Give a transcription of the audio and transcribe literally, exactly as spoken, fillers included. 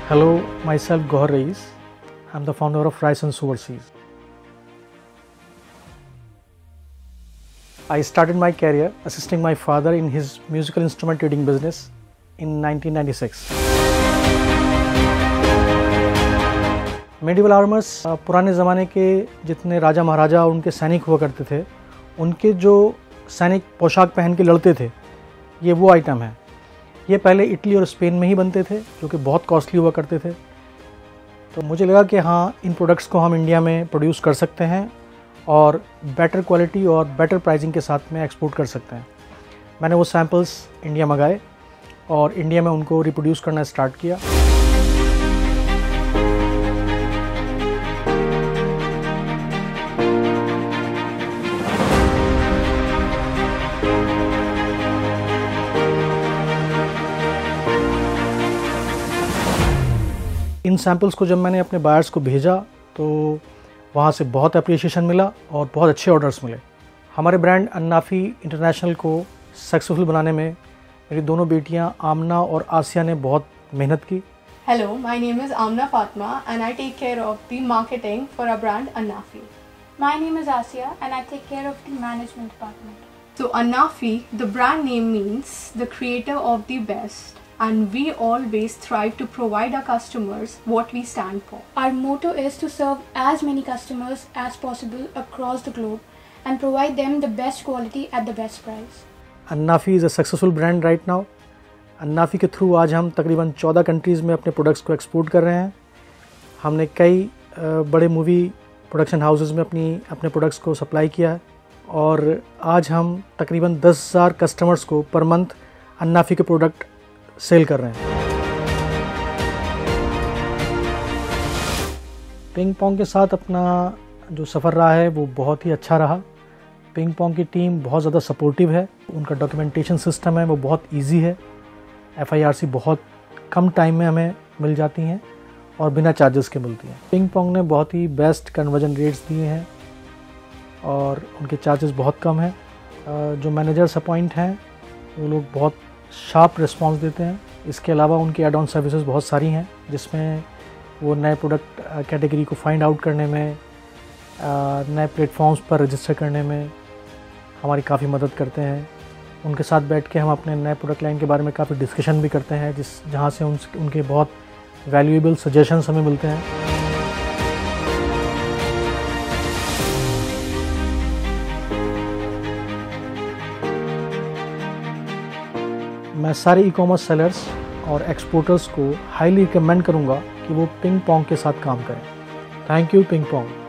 Hello, myself Gohar Rais. I'm the founder of Rice and Overseas. I started my career assisting my father in his musical instrument trading business in nineteen ninety-six. Medieval armors पुराने ज़माने के जितने राजा महाराजा और उनके सैनिक हुआ करते थे, उनके जो सैनिक पोशाक पहन के लड़ते थे, ये वो आइटम है। ये पहले इटली और स्पेन में ही बनते थे, जो कि बहुत कॉस्टली हुआ करते थे। तो मुझे लगा कि हाँ, इन प्रोडक्ट्स को हम इंडिया में प्रोड्यूस कर सकते हैं और बेटर क्वालिटी और बेटर प्राइसिंग के साथ में एक्सपोर्ट कर सकते हैं। मैंने वो सैम्पल्स इंडिया मंगाए और इंडिया में उनको रिप्रोड्यूस करना स्टार्ट किया। इन सैम्पल्स को जब मैंने अपने बायर्स को भेजा तो वहाँ से बहुत अप्रिशिएशन मिला और बहुत अच्छे ऑर्डर्स मिले। हमारे ब्रांड अन्नाफी इंटरनेशनल को सक्सेसफुल बनाने में मेरी दोनों बेटियां आमना और आसिया ने बहुत मेहनत की। Hello, my name is Amna Fatma and I take care of the marketing for our brand Annafi. My name is Asia and I take care of the management department. So Annafi, the brand name means the creator of the best, and we always thrive to provide our customers what we stand for. Our motto is to serve as many customers as possible across the globe and provide them the best quality at the best price. अन्नाफी is a successful brand right now. अन्नाफी के through आज हम तकरीबन चौदह countries में अपने products को export कर रहे हैं। हमने कई बड़े मूवी प्रोडक्शन हाउसेस में अपनी अपने प्रोडक्ट्स को सप्लाई किया है और आज हम तकरीबन दस हज़ार कस्टमर्स को पर मंथ अन्नाफी के प्रोडक्ट सेल कर रहे हैं। पिंग पोंग के साथ अपना जो सफ़र रहा है वो बहुत ही अच्छा रहा। पिंग पोंग की टीम बहुत ज़्यादा सपोर्टिव है, उनका डॉक्यूमेंटेशन सिस्टम है वो बहुत इजी है। एफ आई आर सी बहुत कम टाइम में हमें मिल जाती हैं और बिना चार्जेस के मिलती हैं। पिंग पोंग ने बहुत ही बेस्ट कन्वर्जन रेट्स दिए हैं और उनके चार्जेस बहुत कम हैं। जो मैनेजर्स अपॉइंट हैं वो लोग बहुत शार्प रिस्पांस देते हैं। इसके अलावा उनकी एड ऑन सर्विसेज बहुत सारी हैं जिसमें वो नए प्रोडक्ट कैटेगरी को फाइंड आउट करने में, नए प्लेटफॉर्म्स पर रजिस्टर करने में हमारी काफ़ी मदद करते हैं। उनके साथ बैठ के हम अपने नए प्रोडक्ट लाइन के बारे में काफ़ी डिस्कशन भी करते हैं, जिस जहाँ से उन उनके बहुत वैल्यूएबल सजेशंस हमें मिलते हैं। मैं सारे ई कॉमर्स सेलर्स और एक्सपोर्टर्स को हाईली रिकमेंड करूंगा कि वो पिंग पोंग के साथ काम करें। Thank you ping Pong.